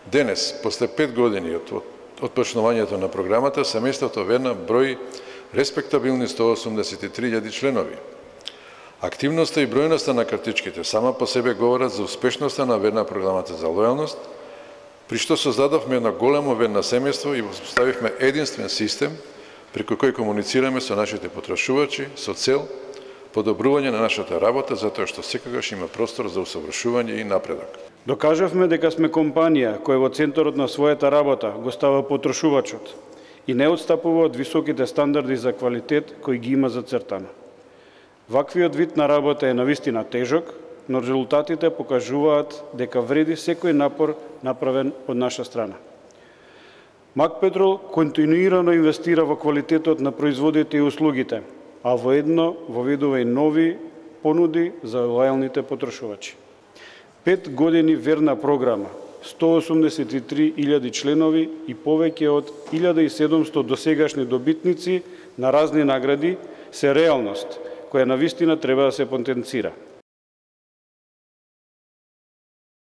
Денес, после 5 години од почнувањето на програмата, семејството Верна брои респектабилни 183.000 членови. Активноста и бројноста на картичките сама по себе говорат за успешноста на Верна програмата за лојалност, при што создадовме едно големо верно семејство и поставивме единствен систем преку кој комуницираме со нашите потрошувачи со цел подобрување на нашата работа, затоа што секогаш има простор за усовршување и напредок. Докажавме дека сме компанија која во центарот на својата работа го става потрошувачот и не отстапува од високите стандарди за квалитет кои ги има зацртано. Ваквиот вид на работа е навистина тежок, но резултатите покажуваат дека вреди секој напор направен од наша страна. Макпетрол континуирано инвестира во квалитетот на производите и услугите, а воедно воведува и нови понуди за лојалните потрошувачи. 5 години верна програма, 183.000 членови и повеќе од 1700 досегашни добитници на разни награди се реалност, која навистина треба да се потенцира.